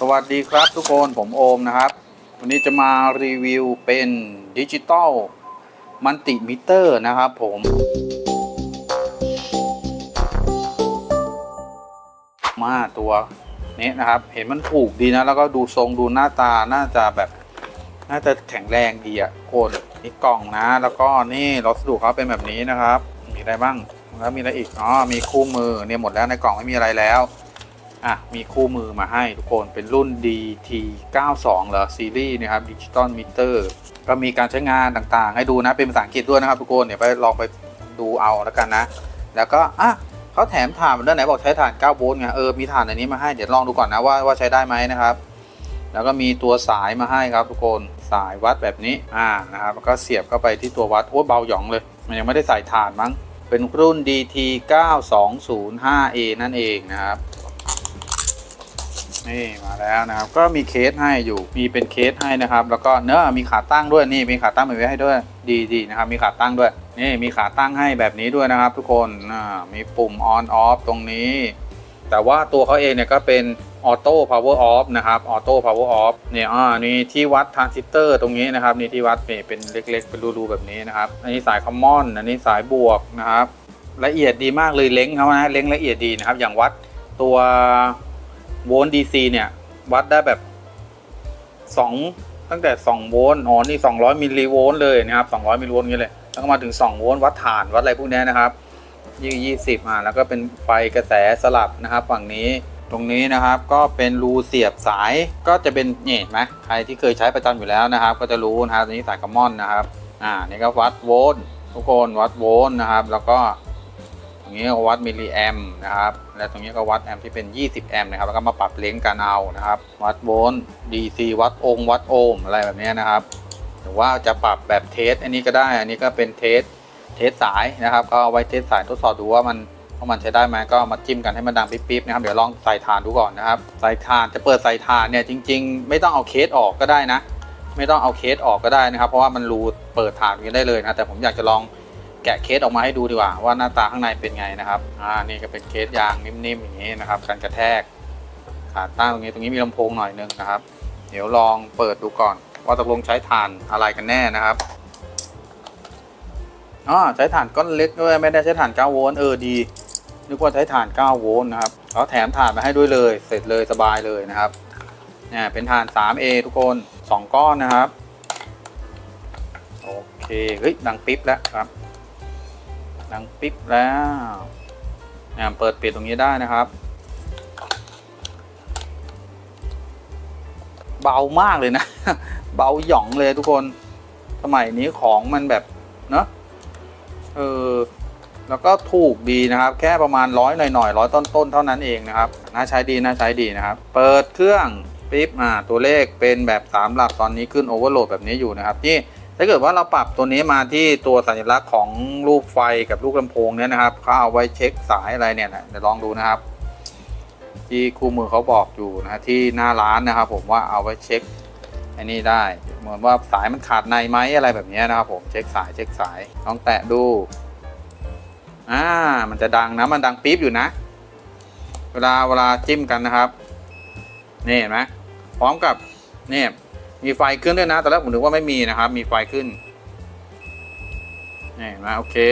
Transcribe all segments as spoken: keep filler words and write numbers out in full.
สวัสดีครับทุกคนผมโอมนะครับวันนี้จะมารีวิวเป็นดิจิตอลมัลติมิเตอร์นะครับผมมาตัวนี้นะครับเห็นมันถูกดีนะแล้วก็ดูทรงดูหน้าตาน่าจะแบบน่าจะแข็งแรงดีอ่ะคนนี่กล่องนะแล้วก็นี่วัสดุเขาเป็นแบบนี้นะครับมีอะไรบ้างแล้วมีอะไรอีกอ๋อมีคู่มือเนี่ยหมดแล้วในกล่องไม่มีอะไรแล้วอ่ะมีคู่มือมาให้ทุกคนเป็นรุ่น ดี ที เก้าสิบสอง เหรอซีรีส์นะครับดิจิตอลมิเตอร์ก็มีการใช้งานต่างๆให้ดูนะเป็นภาษาอังกฤษด้วยนะครับทุกคนเดี๋ยวไปลองไปดูเอาแล้วกันนะแล้วก็อ่ะเขาแถมถ่านมาด้วยไหนบอกใช้ถ่านเก้าโวลต์ไงเออมีถ่านอันนี้มาให้เดี๋ยวลองดูก่อนนะว่าว่าใช้ได้ไหมนะครับแล้วก็มีตัวสายมาให้ครับทุกคนสายวัดแบบนี้อ่านะครับแล้วก็เสียบเข้าไปที่ตัววัดโอ้เบาหยองเลยมันยังไม่ได้ใส่ถ่านมั้งเป็นรุ่น ดี ที เก้าสองศูนย์ห้า เอ นั่นเองนะครับนี่มาแล้วนะครับก็มีเคสให้อยู่มีเป็นเคสให้นะครับแล้วก็เนื้อมีขาตั้งด้วยนี่มีขาตั้งแบบนี้ให้ด้วยดีๆนะครับมีขาตั้งด้วยนี่มีขาตั้งให้แบบนี้ด้วยนะครับทุกคนอ่ามีปุ่ม on off ตรงนี้แต่ว่าตัวเขาเองเนี่ยก็เป็นออโต้พาวเวอร์ออฟนะครับออโต้พาวเวอร์ออฟเนี่ยอ่านี่ที่วัดทรานซิสเตอร์ตรงนี้นะครับนี่ที่วัดเนี่ยเป็นเล็กๆเป็นรูๆแบบนี้นะครับอันนี้สายคอมมอนอันนี้สายบวกนะครับละเอียดดีมากเลยเล้งเขานะเล้งละเอียดดีนะครับอย่างวัดตัวโวลต์ ดี ซี เนี่ยวัดได้แบบสองตั้งแต่สองโวลต์อ๋อนี่สองร้อยมิลลิโวลต์เลยนะครับสองร้อยมิลลิโวลต์นี้เลยแล้วก็มาถึงสองโวลต์วัดฐานวัดอะไรพวกนี้นะครับยี่ยี่สิบอ่าแล้วก็เป็นไฟกระแสสลับนะครับฝั่งนี้ตรงนี้นะครับก็เป็นรูเสียบสายก็จะเป็นนี่เห็นไหมใครที่เคยใช้ประจำอยู่แล้วนะครับก็จะรู้นะครับตัวนี้สายคอมมอนนะครับอ่านี่ก็วัดโวลต์ทุกคนวัดโวลต์นะครับแล้วก็ตรงนี้ก็วัดมิลลิแอมป์นะครับและตรงนี้ก็วัดแอมป์ที่เป็นยี่สิบแอมป์นะครับแล้วก็มาปรับเลนส์กันเอานะครับวัดโวลต์ ดี ซี วัดองค์วัดโอห์มอะไรแบบนี้นะครับหรือว่าจะปรับแบบเทสอันนี้ก็ได้อันนี้ก็เป็นเทสเทสสายนะครับก็เอาไว้เทสสายทดสอบดูว่ามันว่ามันใช้ได้ไหมก็มาจิ้มกันให้มันดังปิ๊บๆนะครับเดี๋ยวลองใส่ถ่านดูก่อนนะครับใส่ถ่านจะเปิดใส่ถ่านเนี่ยจริงๆไม่ต้องเอาเคสออกก็ได้นะไม่ต้องเอาเคสออกก็ได้นะครับเพราะว่ามันรูเปิดถ่านกันได้เลยนะแต่ผมอยากจะลองแกะเคสออกมาให้ดูดีกว่าว่าหน้าตาข้างในเป็นไงนะครับอ่านี่ก็เป็นเคสยางนิ่มๆอย่างนี้นะครับกันกระแทกขาตั้งตรงนี้ตรงนี้มีลำโพงหน่อยนึงนะครับเดี๋ยวลองเปิดดูก่อนว่าตกลงใช้ถ่านอะไรกันแน่นะครับอ๋อใช้ถ่านก้อนเล็กด้วยไม่ได้ใช้ถ่านเก้าโวลต์เออดีนึกว่าใช้ถ่านเก้าโวลต์นะครับเขาแถมถ่านมาให้ด้วยเลยเสร็จเลยสบายเลยนะครับเนี่ยเป็นถ่าน ทรี เอ ทุกคนสองก้อนนะครับโอเคเฮ้ยดังปิ๊บแล้วครับดังปิ๊บแล้วเนี่ยเปิดปิดตรงนี้ได้นะครับเบามากเลยนะ เบาหย่องเลยทุกคนสมัยนี้ของมันแบบเนาะเออแล้วก็ถูกดีนะครับแค่ประมาณร้อยหน่อยๆร้อยต้นๆเท่านั้นเองนะครับน่าใช้ดีน่าใช้ดีนะครับเปิดเครื่องปิ๊บอ่าตัวเลขเป็นแบบสามหลักตอนนี้ขึ้นโอเวอร์โหลดแบบนี้อยู่นะครับที่ถ้าเกิดว่าเราปรับตัวนี้มาที่ตัวสัญลักษณ์ของรูปไฟกับลูกลำโพงเนี่ยนะครับเขาเอาไว้เช็คสายอะไรเนี่ยเดี๋ยวลองดูนะครับที่คู่มือเขาบอกอยู่นะที่หน้าร้านนะครับผมว่าเอาไว้เช็คอันนี้ได้เหมือนว่าสายมันขาดในไหมอะไรแบบนี้นะครับผมเช็คสายเช็คสายลองแตะดูอ่ามันจะดังนะมันดังปี๊บอยู่นะเวลาเวลาจิ้มกันนะครับนี่เห็นไหมพร้อมกับนี่มีไฟขึ้นด้วยนะตอนแรกผมนึกว่าไม่มีนะครับมีไฟขึ้นนี่เห็นไหมโอเค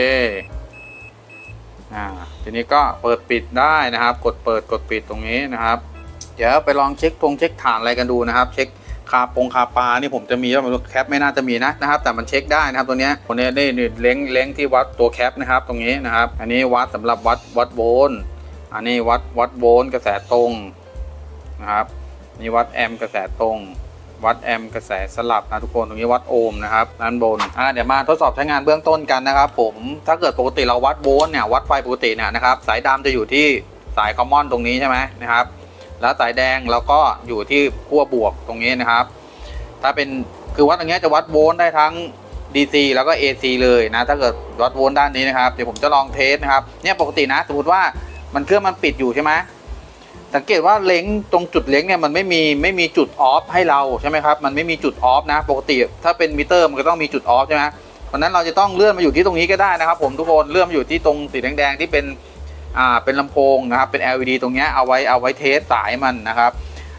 อ่าทีนี้ก็เปิดปิดได้นะครับกดเปิดกดปิดตรงนี้นะครับเดี๋ยวไปลองเช็คตรงเช็คฐานอะไรกันดูนะครับเช็คคาปงคาปานี่ผมจะมีแล้วแคปไม่น่าจะมีนะนะครับแต่มันเช็คได้นะครับตัวนี้ตัวนี้ได้เล้งเล้งที่วัดตัวแคปนะครับตรงนี้นะครับอันนี้วัดสำหรับวัดวัดโวลต์อันนี้วัดวัดโวลต์กระแสตรงนะครับนี่วัดแอมป์กระแสตรงวัดแอมป์กระแสสลับนะทุกคนตรงนี้วัดโอห์มนะครับด้านบนอ่าเดี๋ยวมาทดสอบใช้งานเบื้องต้นกันนะครับผมถ้าเกิดปกติเราวัดโวลต์เนี่ยวัดไฟปกติเนี่ยนะครับสายดำจะอยู่ที่สายคอมมอนตรงนี้ใช่ไหมนะครับแล้วสายแดงเราก็อยู่ที่ขั้วบวกตรงนี้นะครับถ้าเป็นคือวัดตรงนี้จะวัดโวลต์ได้ทั้ง ดี ซี แล้วก็ เอ ซี เลยนะถ้าเกิดวัดโวลต์ด้านนี้นะครับเดี๋ยวผมจะลองเทสนะครับเนี่ยปกตินะสมมติว่ามันเครื่องมันปิดอยู่ใช่ไหมสังเกตว่าเล้งตรงจุดเล้งเนี่ยมันไม่มีไม่มีจุดออฟให้เราใช่ไหมครับมันไม่มีจุดออฟนะปกติถ้าเป็นมิเตอร์มันก็ต้องมีจุดออฟใช่ไหมเพราะนั้นเราจะต้องเลื่อนมาอยู่ที่ตรงนี้ก็ได้นะครับผมทุกคนเลื่อนมาอยู่ที่ตรงสีแดงๆที่เป็นอ่าเป็นลำโพงนะครับเป็น แอล อี ดี ตรงนี้เอาไว้เอาไว้เทสสายมันนะครับ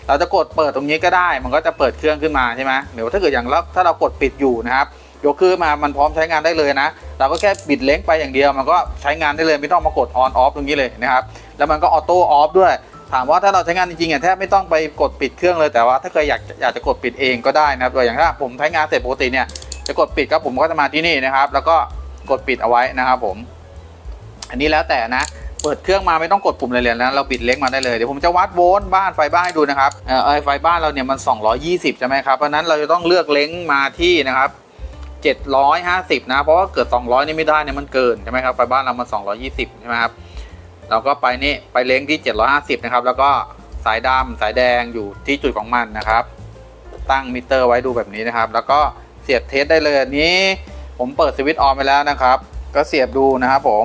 เราจะกดเปิดตรงนี้ก็ได้มันก็จะเปิดเครื่องขึ้นมาใช่ไหมหรือว่าถ้าเกิดอย่างถ้าเรากดปิดอยู่นะครับยกขึ้นมามันพร้อมใช้งานได้เลยนะเราก็แค่บิดเล้งไปอย่างเดียวมันก็ใช้งานได้เลยไม่ต้องมากด on off ตรงนี้เลยนะครับแล้วมันก็ออโต้ออฟด้วยถามว่าถ้าเราใช้งานจริงๆอ่ะแทบไม่ต้องไปกดปิดเครื่องเลยแต่ว่าถ้าเคยอยากอยากจะกดปิดเองก็ได้นะครับตัวอย่างถ้าผมใช้งานเสร็จปกติเนี่ยจะกดปิดครับผมก็จะมาที่นี่นะครับแล้วก็กดปิดเอาไว้นะครับผมอันนี้แล้วแต่นะเปิดเครื่องมาไม่ต้องกดปุ่มเลยเลยนะเราบิดเล้งมาได้เลยเดี๋ยวผมจะวัดโวลต์บ้านไฟบ้านให้ดูนะครับเออไฟบ้านเราเนี่ยมันสองร้อยยี่สิบใช่ไหมครับเพราะนั้นเราจะต้องเลือกเล้งมาที่นะครับเจ็ดร้อยห้าสิบนะเพราะว่าเกิดสองร้อยนี่ไม่ได้เนี่ยมันเกินใช่ไหมครับไฟบ้านเรามันสองร้อยยี่สิบใช่ไหมครับเราก็ไปนี่ไปเล้งที่เจ็ดร้อยห้าสิบนะครับแล้วก็สายดำสายแดงอยู่ที่จุดของมันนะครับตั้งมิเตอร์ไว้ดูแบบนี้นะครับแล้วก็เสียบเทสได้เลยอันนี้ผมเปิดสวิตช์ออนไปแล้วนะครับก็เสียบดูนะครับผม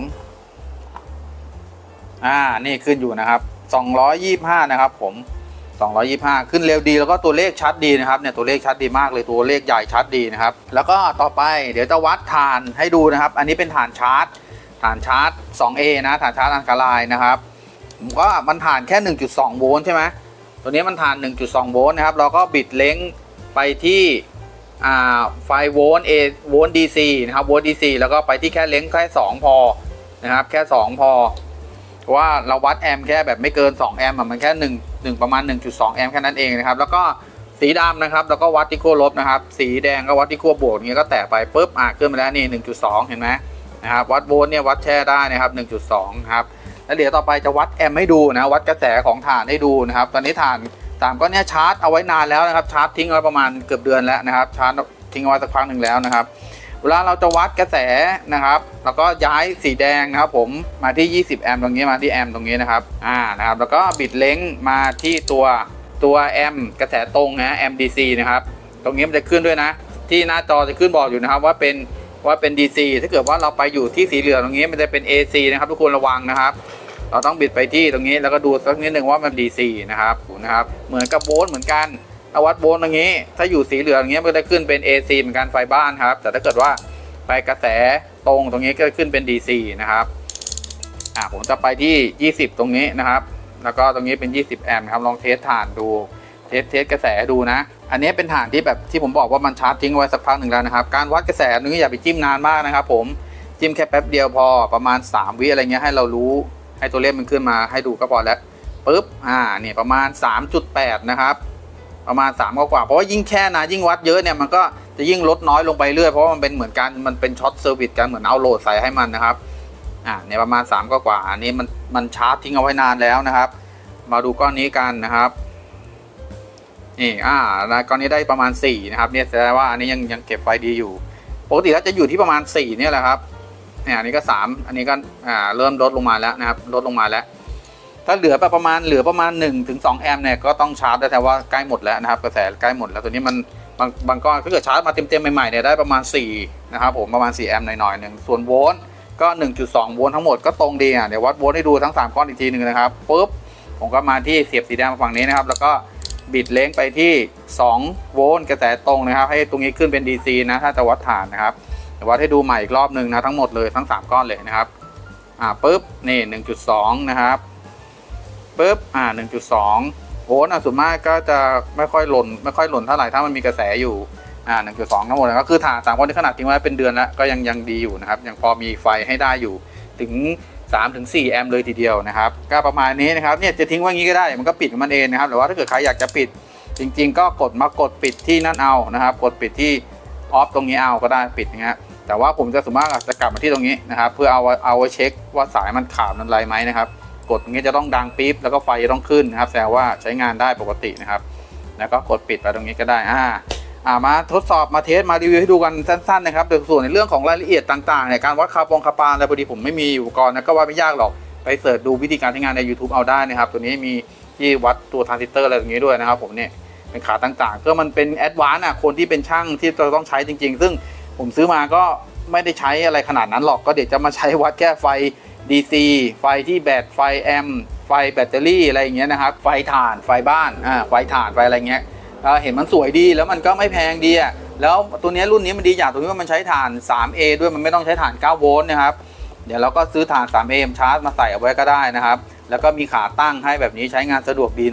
อ่านี่ขึ้นอยู่นะครับสองร้อยยี่สิบห้านะครับผมสองร้อยยี่สิบห้าขึ้นเร็วดีแล้วก็ตัวเลขชัดดีนะครับเนี่ยตัวเลขชัดดีมากเลยตัวเลขใหญ่ชัดดีนะครับแล้วก็ต่อไปเดี๋ยวจะวัดฐานให้ดูนะครับอันนี้เป็นฐานชาร์จฐานชาร์จ สองเอ นะฐานชาร์จอัลคาไลน์นะครับผมก็มันฐานแค่ หนึ่งจุดสอง โวลต์ใช่ไหมตัวนี้มันฐาน หนึ่งจุดสอง โวลต์นะครับเราก็บิดเล้งไปที่อ่าไฟโวลต์ A โวลต์ ดี ซี นะครับโวลต์ ดี ซี แล้วก็ไปที่แค่เล้งแค่สองพอนะครับแค่สองพอเพราะว่าเราวัดแอมป์แค่แบบไม่เกินสองแอมป์มันแค่1 1ประมาณ หนึ่งจุดสอง แอมป์แค่นั้นเองนะครับแล้วก็สีดำนะครับแล้วก็วัดที่ขั้วลบนะครับสีแดงก็วัดที่ขั้วบวกอย่างเงี้ยก็แตะไปปุ๊บอ่ะขึ้นมาแล้วนี่ หนึ่งจุดสอง เห็นไหมนะครับวัดโวลต์เนี่ยวัดแช่ได้นะครับ หนึ่งจุดสอง ครับแล้วเดี๋ยวต่อไปจะวัดแอมป์ให้ดูนะวัดกระแสของถ่านให้ดูนะครับตอนนี้ถ่านตามก็เนี่ยชาร์จเอาไว้นานแล้วนะครับชาร์จทิ้งไว้ประมาณเกือบเดือนแล้วนะครับชาร์จทิ้งไว้สักพักหนึ่งแล้วนะครับเวลาเราจะวัดกระแสนะครับแล้วก็ย้ายสีแดงนะครับผมมาที่ยี่สิบแอมป์ตรงนี้มาที่แอมป์ตรงนี้นะครับอ่านะครับแล้วก็บิดเล้งมาที่ตัวตัวแอมป์กระแสตรงนะแอมป์ ดี ซี นะครับตรงนี้มันจะขึ้นด้วยนะที่หน้าจอจะขึ้นบอกอยู่นะครับว่าเป็นว่าเป็น ดี ซี ถ้าเกิดว่าเราไปอยู่ที่สีเหลืองตรงนี้มันจะเป็น เอ ซี นะครับทุกคนระวังนะครับเราต้องบิดไปที่ตรงนี้แล้วก็ดูสักนิดหนึ่งว่ามัน ดี ซี นะครับนะครับเหมือนกับโวลต์เหมือนกันวัดโวลต์ตรงนี้ถ้าอยู่สีเหลืองอย่างเงี้ยมันก็จะขึ้นเป็น เอ ซี เหมือนกันไฟบ้านครับแต่ถ้าเกิดว่าไปกระแสตรงตรงนี้ก็ขึ้นเป็น ดี ซี นะครับอ่าผมจะไปที่ยี่สิบตรงนี้นะครับแล้วก็ตรงนี้เป็นยี่สิบแอมป์ครับลองเทสฐานดูเทสเทสกระแสดูนะอันนี้เป็นฐานที่แบบที่ผมบอกว่ามันชาร์จทิ้งไว้สักพักหนึ่งแล้วนะครับการวัดกระแสนี้อย่าไปจิ้มนานมากนะครับผมจิ้มแค่แป๊บเดียวพอประมาณสามวิอะไรเงี้ยให้เรารู้ให้ตัวเลขมันขึ้นมาให้ดูก็พอแล้วปุ๊บอ่าเนี่ยประมาณ สามจุดแปด นะครับประมาณสามกว่าเพราะว่ายิ่งแค่นะยิ่งวัดเยอะเนี่ยมันก็จะยิ่งลดน้อยลงไปเรื่อยเพราะว่ามันเป็นเหมือนกันมันเป็นช็อตเซอร์วิสกันเหมือนเอาโหลดใส่ให้มันนะครับอ่าเนี่ยประมาณสามกว่าอันนี้มันมันชาร์จทิ้งเอาไว้นานแล้วนะครับมาดูก้อนนี้กันนะครับนี่อ่าก้อนนี้ได้ประมาณสี่นะครับเนี่ยแสดงว่าอันนี้ยังยังเก็บไฟดีอยู่ปกติแล้วจะอยู่ที่ประมาณสี่เนี่ยแหละครับเนี่ยอันนี้ก็สามอันนี้ก็อ่าเริ่มลดลงมาแล้วนะครับลดลงมาแล้วถ้าเหลือประมาณเหลือประมาณหนึ่งถึงสองแอมป์เนี่ยก็ต้องชาร์จได้แต่ว่าใกล้หมดแล้วนะครับกระแสใกล้หมดแล้วตัวนี้มันบางบางก้อนถ้าเกิดชาร์จมาเต็มๆใหม่ๆเนี่ยได้ประมาณสี่นะครับผมประมาณสี่แอมป์หน่อยๆหนึ่งส่วนโวลต์ก็ หนึ่งจุดสอง โวลต์ทั้งหมดก็ตรงดีอ่ะเดี๋ยววัดโวลต์ให้ดูทั้งสามก้อนอีกทีหนึ่งนะครับปุ๊บผมก็มาที่เสียบสีแดงมาฝั่งนี้นะครับแล้วก็บิดเล้งไปที่สองโวลต์กระแสตรงนะครับให้ตรงนี้ขึ้นเป็น ดี ซี นะถ้าจะวัดฐานนะครับเดี๋ยววัดให้ดูใหม่อีกรอบหนึ่งนะทั้งหมดเลยทั้งสามก้อนเลยนะครับอ่าปุ๊บนี่ หนึ่งจุดสอง นะครับปุ๊บอ่า หนึ่งจุดสอง โวลต์อ่ะส่วนมากก็จะไม่ค่อยหล่นไม่ค่อยหล่นเท่าไหร่ถ้ามันมีกระแสอยู่อ่า หนึ่งจุดสอง ทั้งหมดก็คือฐานสามก้อนที่ขนาดทิ้งไว้เป็นเดือนแล้วก็ยังยังดีอยู่นะครับยังพอมีไฟให้ได้อยู่ถึง สามถึงสี่ แอมป์เลยทีเดียวนะครับก็ประมาณนี้นะครับเนี่ยจะทิ้งไว้งี้ก็ได้มันก็ปิดมันเองนะครับหรือว่าถ้าเกิดใครอยากจะปิดจริงๆก็กดมากดปิดที่นั่นเอานะครับกดปิดที่ออฟตรงนี้เอาก็ได้ปิดอย่างเงี้ยแต่ว่าผมจะสมมติจะกลับมาที่ตรงนี้นะครับเพื่อเอาเอาไว้เช็คว่าสายมันขาดมันอะไรไหมนะครับกดตรงนี้จะต้องดังปี๊บแล้วก็ไฟจะต้องขึ้นนะครับแสดงว่าใช้งานได้ปกตินะครับแล้วก็กดปิดไปตรงนี้ก็ได้อ่าอ่ามาทดสอบมาเทสมารีวิวให้ดูกันสั้นๆนะครับโดยส่วนในเรื่องของรายละเอียดต่างๆในการวัดคาร์บอนคาร์บานอะไรพอดีผมไม่มีอุปกรณ์นะก็ว่าไม่ยากหรอกไปเสิร์ชดูวิธีการใช้งานใน YouTube เอาได้นะครับตัวนี้มีที่วัดตัวทรานซิสเตอร์อะไรตรงนี้ด้วยนะครับผมเนี่ยเป็นขาต่างๆก็มันเป็นแอดวานซ์อ่ะคนที่เป็นช่างที่เราต้องใช้จริงๆซึ่งผมซื้อมาก็ไม่ได้ใช้อะไรขนาดนั้นหรอกก็เดี๋ยวจะมาใช้วัดแค่ไฟ ดี ซี ไฟที่แบตไฟแอมป์ไฟแบตเตอรี่อะไรอย่างเงี้ยนะครับไฟถ่านไฟบ้านอ่าไฟถ่านไฟอะไรเงี้ยเห็นมันสวยดีแล้วมันก็ไม่แพงดีอ่ะแล้วตัวนี้รุ่นนี้มันดีอย่างตรงที่ว่ามันใช้ถ่าน ทรี เอ ด้วยมันไม่ต้องใช้ถ่านเก้าโวลต์นะครับเดี๋ยวเราก็ซื้อถ่าน ทรี เอ ชาร์จมาใส่เอาไว้ก็ได้นะครับแล้วก็มีขาตั้งให้แบบนี้ใช้งานสะดวกดีเนาะ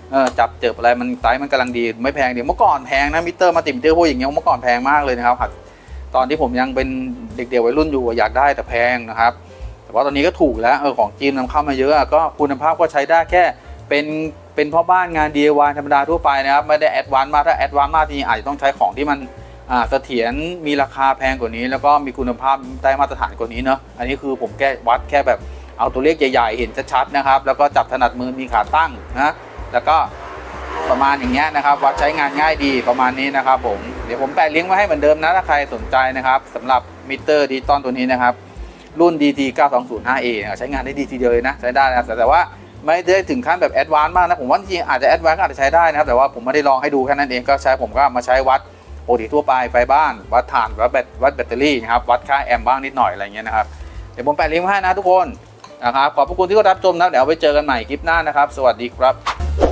เออจับเจออะไรมันไซส์มันกำลังดีไม่แพงเดี๋ยวเมื่อก่อนแพงนะมิเตอร์มาติมิเตอร์พวกอย่างเงี้ยเมื่อก่อนแพงมากเลยนะครับตอนที่ผมยังเป็นเด็กๆวัยรุ่นอยู่อยากได้แต่แพงนะครับแต่ว่าตอนนี้ก็ถูกแล้วเออของจีนนำเข้ามาเยอะก็คุณภาพก็ใช้ได้แค่เป็นเป็นพ่อบ้านงาน ดี ไอ วาย ธรรมดาทั่วไปนะครับไม่ได้แอดวานซ์มากถ้าแอดวานซ์มากทีอาจจะต้องใช้ของที่มันอ่าเสถียรมีราคาแพงกว่านี้แล้วก็มีคุณภาพได้มาตรฐานกว่านี้เนาะอันนี้คือผมแค่วัดแค่แบบเอาตัวเลขใหญ่ๆเห็นชัดๆนะครับแล้วก็จับถนัดมือมีขาตั้งนะแล้วก็ประมาณอย่างเงี้ยนะครับวัดใช้งานง่ายดีประมาณนี้นะครับผมเดี๋ยวผมแปะลิงก์ไว้ให้เหมือนเดิมนะถ้าใครสนใจนะครับสำหรับมิเตอร์ดิจิตอลตัวนี้นะครับรุ่น ดี ที เก้าสองศูนย์ ห้า เอ ใช้งานได้ดีทีเดียวเลยนะใช้ได้นะแต่ว่าไม่ได้ถึงขั้นแบบแอดวานซ์มากนะผมว่าจริงอาจจะแอดวานซ์อาจจะใช้ได้นะครับแต่ว่าผมไม่ได้ลองให้ดูแค่นั้นเองก็ใช้ผมก็มาใช้วัดปกติทั่วไปไฟบ้านวัดถ่านวัดแบตวัดแบตเตอรี่นะครับวัดค่าแอมป์บ้างนิดหน่อยอะไรเงี้ยนะครับเดี๋ยวผมแปะลิงก์ให้นะทุกคนนะครับขอบพระคุณที่รับชมนะเดี๋ยวไปเจอกันใหม่คลิปหน้านะครับสวัสดีครับ